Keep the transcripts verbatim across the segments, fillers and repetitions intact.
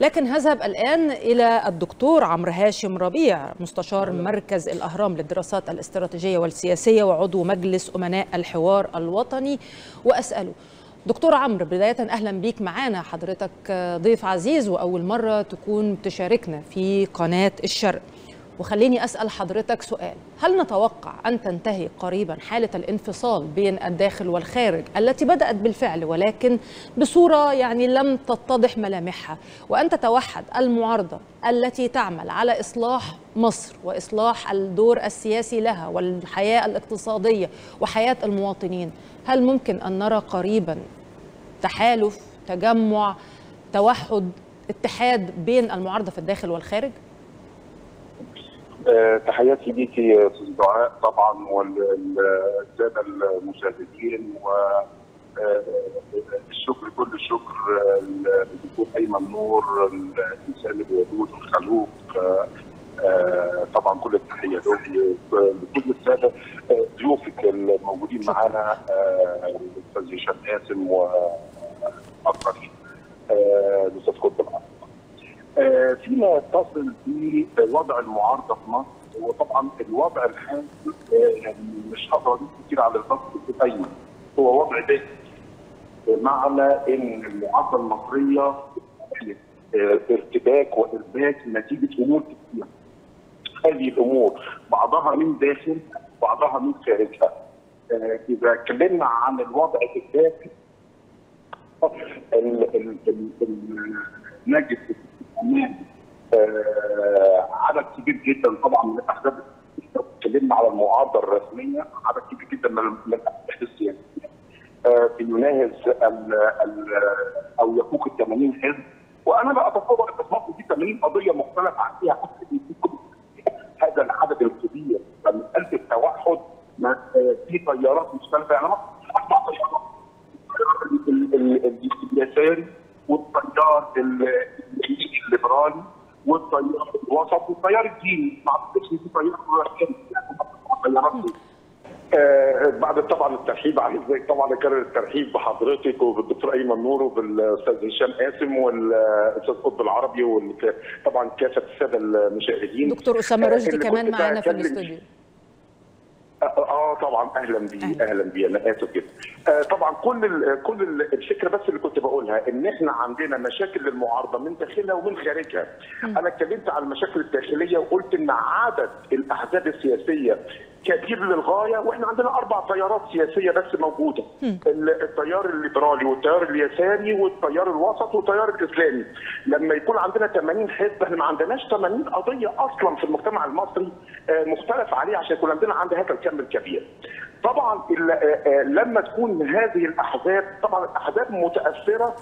لكن هذهب الآن إلى الدكتور عمرو هاشم ربيع، مستشار مركز الأهرام للدراسات الاستراتيجية والسياسية وعضو مجلس أمناء الحوار الوطني، وأسأله: دكتور عمرو، بداية أهلا بيك معانا، حضرتك ضيف عزيز وأول مرة تكون تشاركنا في قناة الشرق. وخليني أسأل حضرتك سؤال: هل نتوقع أن تنتهي قريبا حالة الانفصال بين الداخل والخارج التي بدأت بالفعل ولكن بصورة يعني لم تتضح ملامحها، وأن تتوحد المعارضة التي تعمل على إصلاح مصر وإصلاح الدور السياسي لها والحياة الاقتصادية وحياة المواطنين؟ هل ممكن أن نرى قريبا تحالف، تجمع، توحد، اتحاد بين المعارضة في الداخل والخارج؟ أه تحياتي ليكي يا استاذ دعاء طبعا والساده المشاهدين، والشكر كل الشكر للدكتور ايمن نور الانسان الودود الخلوق. أه طبعا كل التحيه له لكل الساده ضيوفك الموجودين معانا، الاستاذ هشام قاسم واكثر الاستاذ قطب العربي. فيما يتصل بوضع المعارضه في مصر، وطبعا الوضع الحالي يعني مش هقدر اضيف كتير على الفصل الايمن، هو وضع داخلي، بمعنى ان المعارضه المصريه ارتباك وارباك نتيجه امور كتير. هذه الامور بعضها من داخل بعضها من خارجها. اذا اتكلمنا عن الوضع الداخلي، نجد آه عدد كبير جدا طبعا من الاحزاب. اتكلمنا على المعارضه الرسميه، عدد كبير جدا من الاحزاب السياسيه آه بيناهز ال ال او يفوق ال ثمانين حزب، وانا لا اتصور ان مصر دي ثمانين قضيه مختلف عليها حتى هذا العدد الكبير من قلب التوحد في تيارات مختلفه. يعني مصر اربع تيارات: اليساري والتيار الليبرالي والتيار الوسط والتيار الديني. ما اعتقدش ان في تيار تيارات. آه بعد طبعا الترحيب، عايز طبعا اكرر الترحيب بحضرتك وبالدكتور ايمن نور وبالاستاذ هشام قاسم والاستاذ قطب العربي وطبعا كافه الساده المشاهدين. دكتور اسامه رشدي كمان معانا في الاستوديو. اه طبعا اهلا بيه اهلا بيه انا اسف جدا. آه طبعا كل ال كل ال الفكره بس اللي كنت بقولها ان احنا عندنا مشاكل للمعارضه من داخلها ومن خارجها. م. انا اتكلمت عن المشاكل الداخليه وقلت ان عدد الاحزاب السياسيه كبير للغايه، واحنا عندنا اربع تيارات سياسيه بس موجوده: م. التيار الليبرالي والتيار اليساري والتيار الوسط والتيار الاسلامي. لما يكون عندنا ثمانين حزب، احنا ما عندناش ثمانين قضيه اصلا في المجتمع المصري آه مختلف عليه عشان يكون عندنا عندها هيكل كامل كبير. طبعا لما تكون هذه الاحزاب، طبعا الاحزاب متاثره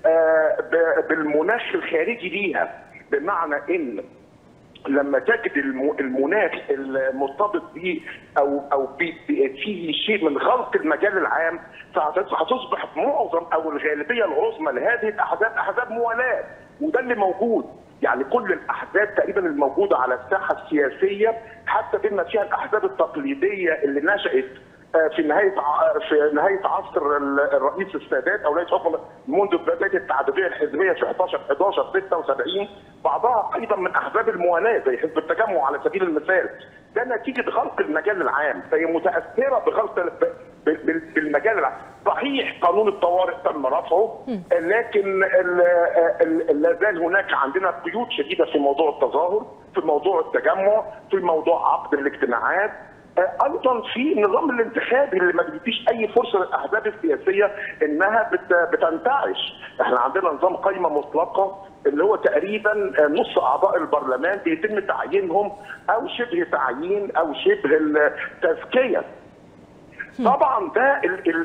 بالمناخ الخارجي ليها، بمعنى ان لما تجد المناخ المرتبط به او او فيه شيء من غلق المجال العام، فهتصبح معظم او الغالبيه العظمى لهذه الاحزاب احزاب موالاه، وده اللي موجود. يعني كل الاحزاب تقريبا الموجوده على الساحه السياسيه، حتى بما فيها الاحزاب التقليديه اللي نشات في نهايه في نهايه عصر الرئيس السادات او رئيس حكم منذ بدايه التعدديه الحزبيه في احداشر احداشر ستة وسبعين، بعضها ايضا من احزاب الموالاه زي حزب التجمع على سبيل المثال. ده نتيجه غلق المجال العام، فهي متاثره بغلق بالمجال العام. صحيح قانون الطوارئ تم رفعه، لكن لا زال هناك عندنا قيود شديده في موضوع التظاهر، في موضوع التجمع، في موضوع عقد الاجتماعات، ايضا في النظام الانتخابي اللي ما بيديش اي فرصه للاحزاب السياسيه انها بتنتعش. احنا عندنا نظام قائمه مطلقه اللي هو تقريبا نص اعضاء البرلمان بيتم تعيينهم او شبه تعيين او شبه التزكيه. طبعا ده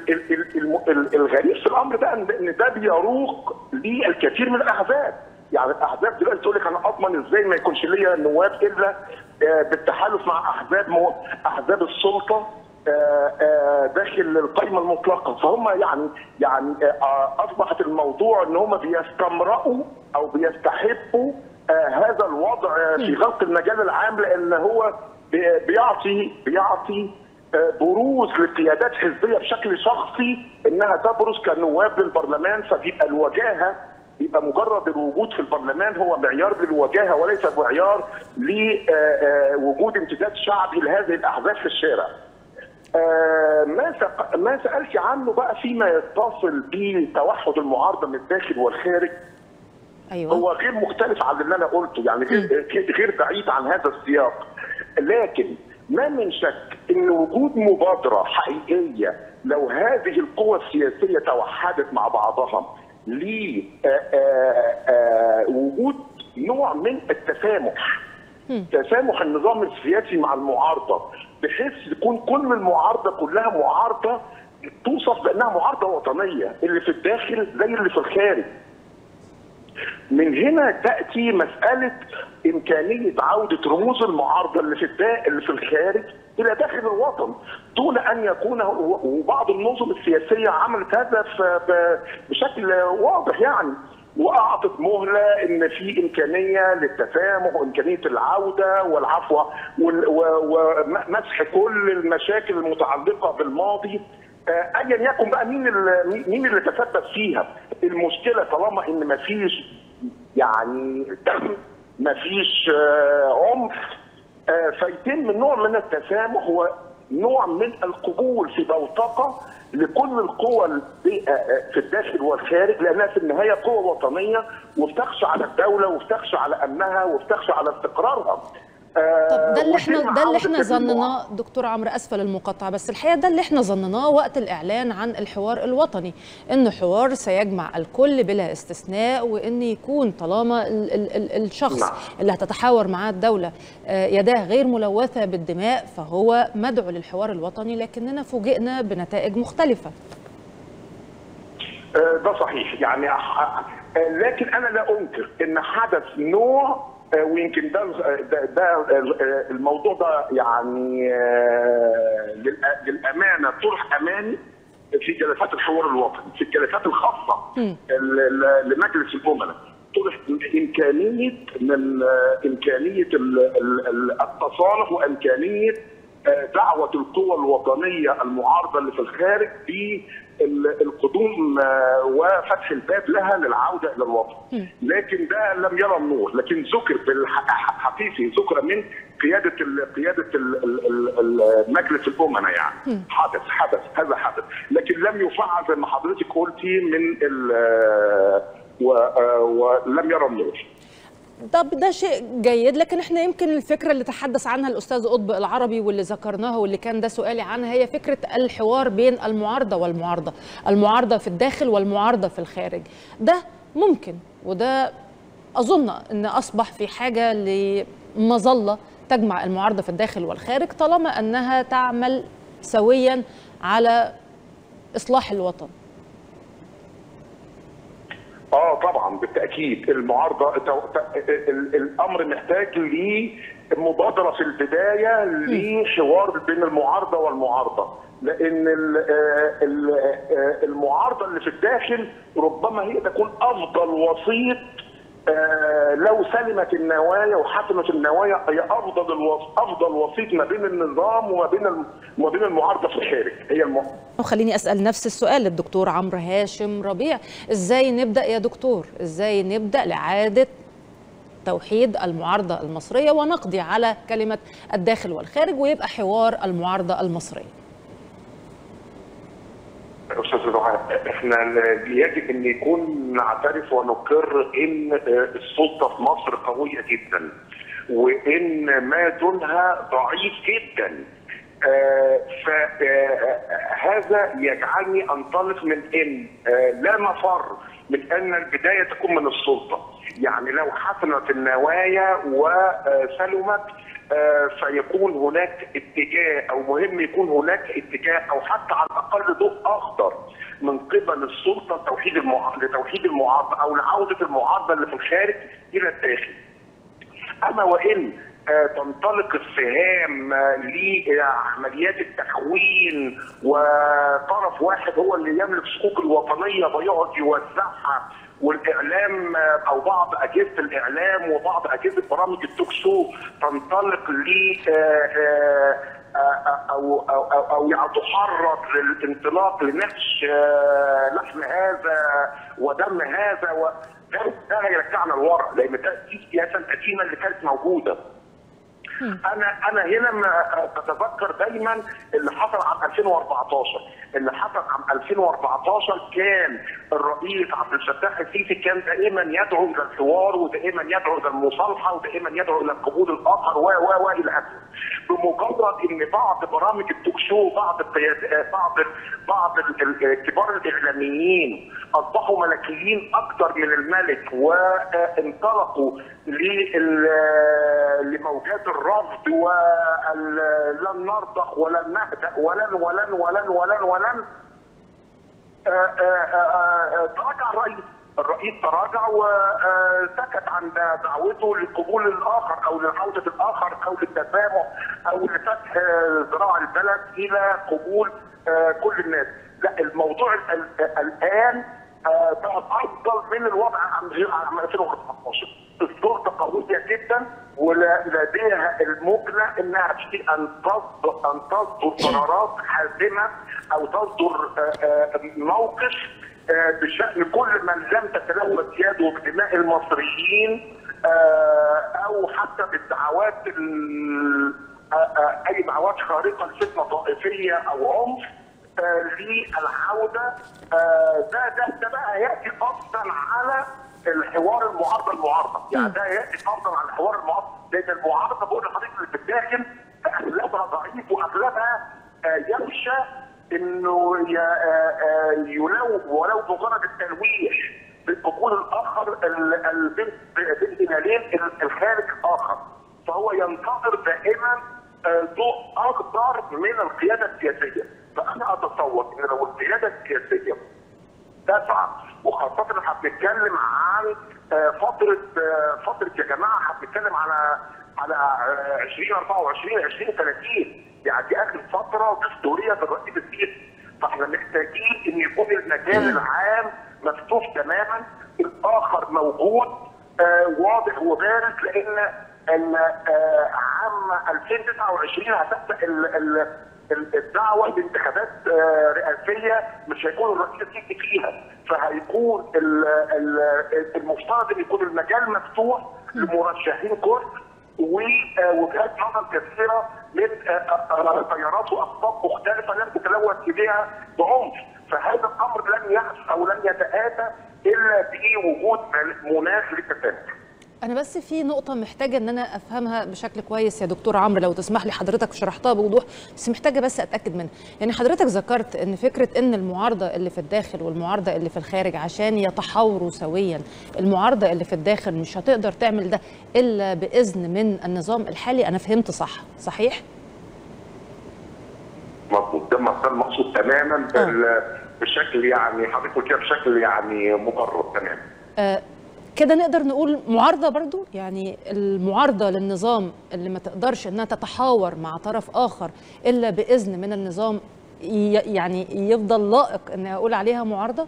الغريب في الامر ده ان ده بيروق للكثير من الاحزاب. يعني الاحزاب دلوقتي تقول لك انا اضمن ازاي ما يكونش ليا نواب الا بالتحالف مع احزاب احزاب السلطه داخل القائمه المطلقه. فهم يعني يعني اصبحت الموضوع ان هم بيستمرئوا او بيستحبوا هذا الوضع في غلق المجال العام، لان هو بيعطي بيعطي بروز لقيادات حزبيه بشكل شخصي انها تبرز كنواب للبرلمان، فبيبقى الوجاهه يبقى مجرد الوجود في البرلمان هو معيار للوجاهه وليس معيار لوجود امتداد شعبي لهذه الاحزاب في الشارع. ما ما سالت عنه بقى فيما يتصل بتوحد المعارضه من الداخل والخارج. أيوة. هو غير مختلف عن اللي انا قلته، يعني غير غير بعيد عن هذا السياق، لكن ما من شك ان وجود مبادره حقيقيه لو هذه القوى السياسيه توحدت مع بعضها لوجود نوع من التسامح، تسامح النظام السياسي مع المعارضه، بحيث تكون كل المعارضه كلها معارضه توصف بانها معارضه وطنيه، اللي في الداخل زي اللي في الخارج. من هنا تاتي مساله امكانيه عوده رموز المعارضه اللي في الدا... اللي في الخارج الى داخل الوطن، دون ان يكون، وبعض النظم السياسيه عملت هذا بشكل واضح يعني، واعطت مهله ان في امكانيه للتسامح وامكانيه العوده والعفو ومسح كل المشاكل المتعلقه بالماضي، ايا يكن بقى مين اللي مين اللي تسبب فيها. المشكله طالما ان ما فيش يعني دم، ما فيش عنف، فيتم نوع من التسامح ونوع من القبول في بوتقه لكل القوى في الداخل والخارج، لانها في النهايه قوى وطنيه وبتخشى على الدوله وبتخشى على امنها وبتخشى على استقرارها. طب ده اللي احنا ده اللي احنا ظنناه دكتور عمرو، اسفل المقاطعه، بس الحقيقه ده اللي احنا ظنناه وقت الاعلان عن الحوار الوطني، انه حوار سيجمع الكل بلا استثناء، وان يكون طالما ال ال ال الشخص نعم. اللي هتتحاور معاه الدوله يداه غير ملوثه بالدماء فهو مدعو للحوار الوطني، لكننا فوجئنا بنتائج مختلفه. ده صحيح يعني، لكن انا لا انكر ان حدث نوع، ويمكن ده ده, ده الموضوع ده يعني للامانه طرح اماني في جلسات الحوار الوطني، في الجلسات الخاصه لمجلس الامناء طرح امكانيه من امكانيه التصالح وامكانيه دعوه القوى الوطنيه المعارضه اللي في الخارج بالقدوم وفتح الباب لها للعوده الى الوطن. لكن ده لم يرى النور، لكن ذكر بالحقيقي ذكر من قياده ال قياده مجلس الامناء يعني. حدث حدث هذا حدث، لكن لم يفعل زي ما حضرتك قلتي من ولم يرى النور. طب ده شيء جيد، لكن احنا يمكن الفكره اللي تحدث عنها الاستاذ قطب العربي واللي ذكرناها واللي كان ده سؤالي عنها هي فكره الحوار بين المعارضه والمعارضه، المعارضه في الداخل والمعارضه في الخارج. ده ممكن، وده اظن ان اصبح في حاجه لمظله تجمع المعارضه في الداخل والخارج طالما انها تعمل سويا على اصلاح الوطن. اه طبعا بالتاكيد المعارضه الامر محتاج لمبادره في البدايه لحوار بين المعارضه والمعارضه، لان المعارضه اللي في الداخل ربما هي تكون افضل وسيط لو سلمت النوايا وحسمت النوايا، هي افضل الوسيط افضل وسيط ما بين النظام وما بين وما بين المعارضه في الخارج. هي الم... وخليني اسال نفس السؤال للدكتور عمرو هاشم ربيع، ازاي نبدا يا دكتور؟ ازاي نبدا لاعاده توحيد المعارضه المصريه ونقضي على كلمه الداخل والخارج ويبقى حوار المعارضه المصريه؟ استاذ دعاء، احنا يجب ان يكون نعترف ونقر ان السلطه في مصر قويه جدا، وان ما دونها ضعيف جدا. فهذا يجعلني انطلق من ان لا مفر من ان البدايه تكون من السلطه. يعني لو حسمت النوايا وسلمت فيكون هناك اتجاه، او مهم يكون هناك اتجاه او حتى على الاقل ضوء اخضر من قبل السلطه لتوحيد المعارضه لتوحيد المعارضه او لعوده المعارضه اللي في الخارج الى الداخل. اما وان تنطلق السهام لعمليات التخوين وطرف واحد هو اللي يملك حقوق الوطنيه ويقعد يوزعها، والاعلام او بعض اجهزه الاعلام وبعض اجهزه برامج التوك شو تنطلق ل او او او, أو يعني تحرض للانطلاق لنقش لحم هذا ودم هذا و ده ده هيرجعنا لورا، لان ده دي السياسه القديمه اللي كانت موجوده. انا انا هنا ما بتذكر دايما اللي حصل عام ألفين وأربعتاشر، اللي حصل عام ألفين وأربعتاشر كان الرئيس عبد الفتاح السيسي كان دائما يدعو الى الحوار، ودائما يدعو الى المصالحه، ودائما يدعو الى قبول الاخر و و و الى اخره. بمجرد ان بعض برامج التوك شو، بعض القيادات، بعض بعض كبار الاعلاميين اصبحوا ملكيين اكثر من الملك، وانطلقوا لموجات الرفض ولن نرضخ ولن نهدأ ولن ولن ولن ولن ولن تراجع الرئيس. الرئيس تراجع وسكت عن دعوته لقبول الاخر او لعوده الاخر او للتسامح او لفتح ذراع البلد الى قبول كل الناس. لا، الموضوع الان بقى افضل من الوضع عام ألفين وأربعتاشر. السلطه قويه جدا ولديها المكنه انها ان تصدر ان تصدر قرارات حاسمه او تصدر موقف بشان كل من لم تتلوث يده بدماء المصريين او حتى بالدعوات اي دعوات خارقه لفتنه طائفيه او عنف للعوده. ده ده ده بقى ياتي قصدا على الحوار المعارضه المعارضه، يعني ده ياتي قصدا على الحوار المعارضه، لان المعارضه بقول لحضرتك اللي في الداخل اغلبها ضعيف واغلبها يخشى انه يلو ولو مجرد التلويح بقبول الاخر بين هلالين الخارج الاخر، فهو ينتظر دائما ضوء اخضر من القياده السياسيه. فانا اتصور ان لو القياده السياسيه تسعى، وخاصه احنا بنتكلم عن فتره فتره يا جماعه بنتكلم على على ألفين وأربعة وعشرين ألفين وثلاثين، يعني دي اخر فتره دستوريه للرئيس السيسي. فاحنا محتاجين ان يكون المجال العام مفتوح تماما، الاخر موجود واضح وبارز، لان ان عام ألفين وتسعة وعشرين هتبدا الدعوه لانتخابات رئاسيه مش هيكون الرئيس السيسي فيها، فهيكون المفترض ان يكون المجال مفتوح لمرشحين كثر ووجهات نظر كثيره من تيارات واقطاب مختلفه لم تتلوث اليها بعنف. فهذا الامر لن يحدث او لن يتاتى الا بوجود مناخ للتسامح. أنا بس في نقطة محتاجة إن أنا أفهمها بشكل كويس يا دكتور عمرو، لو تسمح لي حضرتك شرحتها بوضوح، بس محتاجة بس أتأكد منها. يعني حضرتك ذكرت إن فكرة إن المعارضة اللي في الداخل والمعارضة اللي في الخارج عشان يتحاوروا سويا، المعارضة اللي في الداخل مش هتقدر تعمل ده إلا بإذن من النظام الحالي. أنا فهمت صح؟ صحيح؟ مظبوط، ده مقصود تماما بشكل يعني حضرتك قلتيها بشكل يعني مقرر تماما. أه كده نقدر نقول معارضة برضو، يعني المعارضة للنظام اللي ما تقدرش انها تتحاور مع طرف اخر الا باذن من النظام، يعني يفضل لائق ان اقول عليها معارضة؟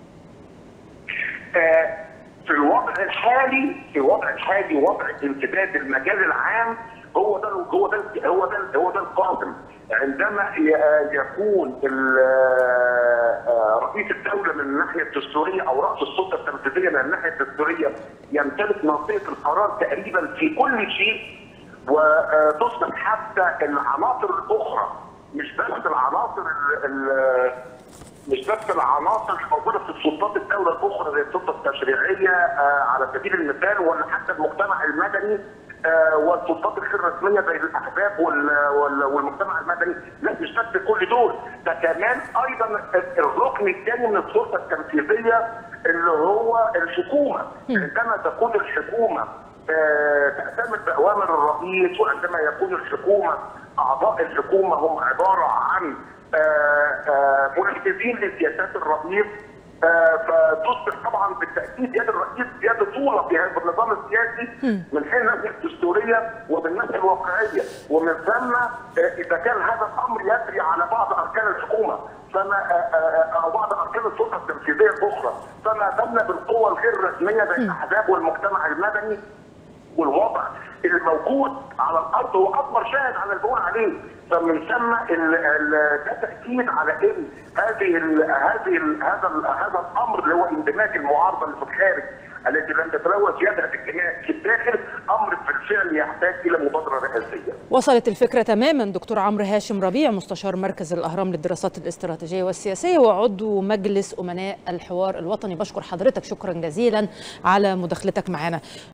آه في الوضع الحالي في الوضع الحالي وضع امتداد المجال العام هو ده هو ده هو ده هو ده القادم. عندما يكون رئيس الدوله من الناحيه الدستوريه او راس السلطه التنفيذيه من الناحيه الدستوريه يمتلك منطقه القرار تقريبا في كل شيء، وتصبح حتى العناصر الاخرى مش بس العناصر مش بس العناصر اللي موجوده في سلطات الدوله الاخرى زي السلطه التشريعيه على سبيل المثال، ولا حتى المجتمع المدني والسلطات الغير رسميه زي الاحزاب والمجتمع المدني، لا مش بس كل دول، ده كمان ايضا الركن الثاني من السلطه التنفيذيه اللي هو الحكومه. عندما تكون الحكومه تعتمد باوامر الرئيس، وعندما يكون الحكومه اعضاء الحكومه هم عباره عن منفذين لسياسات الرئيس، فتصبح طبعا بالتاكيد يد الرئيس يد طولة في هذا النظام السياسي من حيث الناحيه الدستوريه ومن الناحيه الواقعيه، ومن ثم اذا كان هذا الامر يجري على بعض اركان الحكومه فما او بعض اركان السلطه التنفيذيه الاخرى، فما بالنا بالقوى الغير رسميه زي الاحزاب والمجتمع المدني. والوضع اللي موجود على الارض هو اكبر شاهد على اللي بقول عليه، فمن ثم ده تاكيد على ان هذه ال هذه ال هذا ال هذا الامر اللي هو اندماج المعارضه اللي في الخارج التي لن تتلوث يدها في الداخل امر بالفعل يحتاج الى مبادره رئاسيه. وصلت الفكره تماما. دكتور عمرو هاشم ربيع، مستشار مركز الاهرام للدراسات الاستراتيجيه والسياسيه وعضو مجلس امناء الحوار الوطني، بشكر حضرتك شكرا جزيلا على مداخلتك معنا.